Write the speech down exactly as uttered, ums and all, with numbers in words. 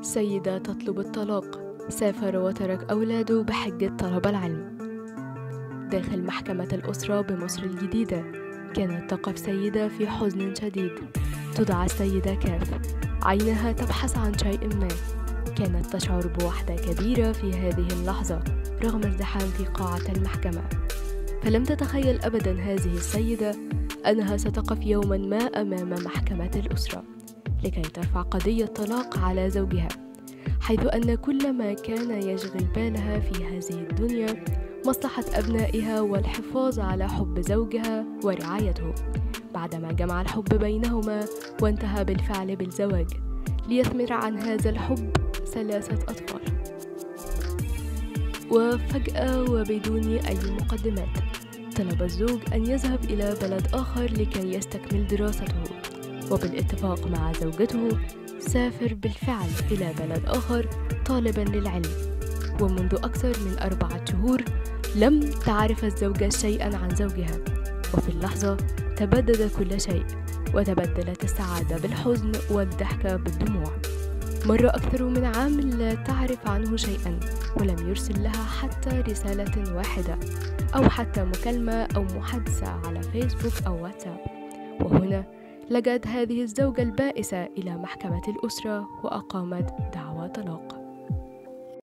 سيدة تطلب الطلاق، سافر وترك أولاده بحجة طلب العلم. داخل محكمة الأسرة بمصر الجديدة كانت تقف سيدة في حزن شديد، تدعى السيدة كاف. عينها تبحث عن شيء ما، كانت تشعر بوحدة كبيرة في هذه اللحظة رغم الزحام في قاعة المحكمة. فلم تتخيل أبدا هذه السيدة أنها ستقف يوما ما أمام محكمة الأسرة لكي ترفع قضية طلاق على زوجها، حيث أن كل ما كان يشغل بالها في هذه الدنيا مصلحة أبنائها والحفاظ على حب زوجها ورعايته، بعدما جمع الحب بينهما وانتهى بالفعل بالزواج، ليثمر عن هذا الحب ثلاثة أطفال. وفجأة وبدون أي مقدمات طلب الزوج أن يذهب إلى بلد آخر لكي يستكمل دراسته، وبالاتفاق مع زوجته سافر بالفعل إلى بلد آخر طالبا للعلم. ومنذ أكثر من أربعة شهور لم تعرف الزوجة شيئا عن زوجها، وفي اللحظة تبدد كل شيء، وتبدلت السعادة بالحزن والضحكة بالدموع. مر أكثر من عام لا تعرف عنه شيئا، ولم يرسل لها حتى رسالة واحدة أو حتى مكالمة أو محادثة على فيسبوك أو واتساب. وهنا لجأت هذه الزوجة البائسة إلى محكمة الأسرة وأقامت دعوى طلاق.